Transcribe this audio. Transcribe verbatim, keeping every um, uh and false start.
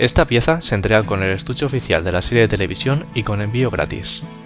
Esta pieza se entrega con el estuche oficial de la serie de televisión y con envío gratis.